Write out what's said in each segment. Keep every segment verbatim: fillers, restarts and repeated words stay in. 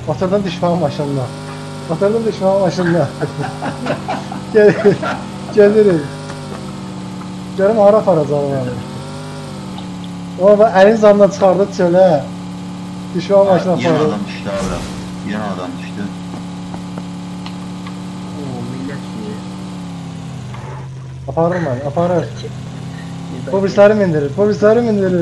Oturdum düşman başında. Oturdum düşman başında. Gel, gelirim. Görüm hara paracağım yani. Ama ben elin zanına çıkardı çöle. Düşman başına Yine parı. adam düştü abi. Yine adam düştü. Oo millet iyi. Aparır ben, aparır. Polislerim indirir, polislerim indirir.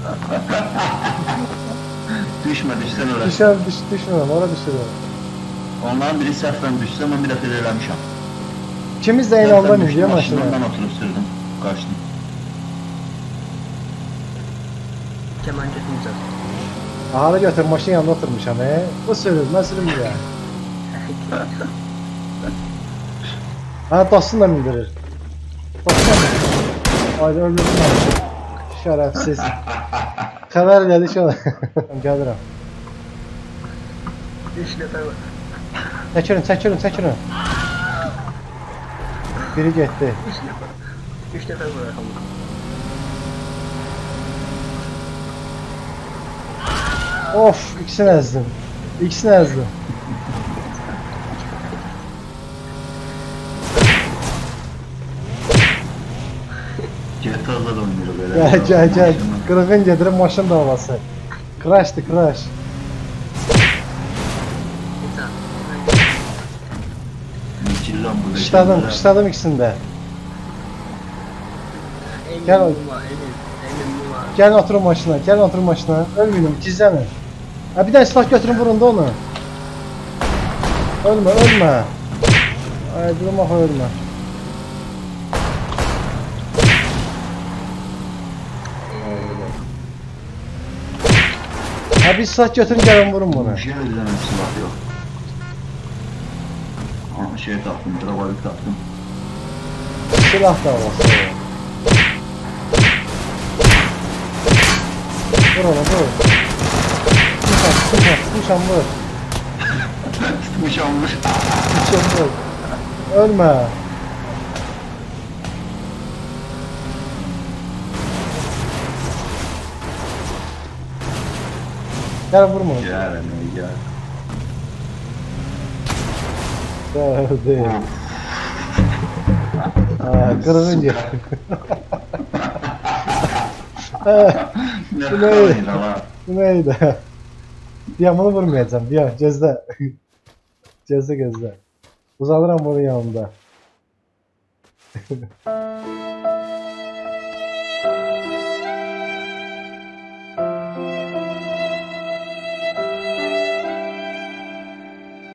Düşme düşsen öyle. Düşer, düş, düşmüyorum, oraya düşürüyorum. Onların biri səhvən düşse ben bir dəfə də eləmişəm. İkimiz de aynı anda mı diyor maşına? Maşından oturup sürdüm. Kaçtım. Keman götürmeyeceğiz. Aha da götür maşının yanında oturmuşam he. Bu sürür, ben sürmüyor. Ha dostun da mı indirir? Dostun da mı? Haydi öldürdüm ben. Şerefsiz. Haber geldi şu an. Gelirim. Üç nefer var. Çekirin, çekirin, çekirin. Biri gitti. Üç nefer. Üç nefer bırakalım. Of, ikisini ezdim. İkisini ezdim. G T A'da da oynuyor böyle. Gel, gel, gel. Kırıkın getirip maşın davası. Crash'tı, crash. Cillan bu. Kışladım, kışladım ikisini de. Gel oğlum. Gelin oturun maşına, gelin oturun maşına. Ölmeyin, cizlenin. Ha bir tane silah götürün vurun da onu. Ölme, ölme. Ay durma ölme. Ha bir silah götürün gelin vurun bunu. Şey elden silah yok. Aa, şey taktım, dravalık taktım. Silah da var. Vur ona vur. Tutmuşam, tutmuşam, tutmuşam vur. Tutmuş olmuş. Tutmuşam vur. Ölme. Gel vurma. Gel anne gel. Değil, değil. Aa, kırılın gel. Ne Bu neydi? kadar ama. Bu neydi? Ya bunu vurmayacağım. Ya cezde. Cezde gözde. Uzanıram bunun yanında.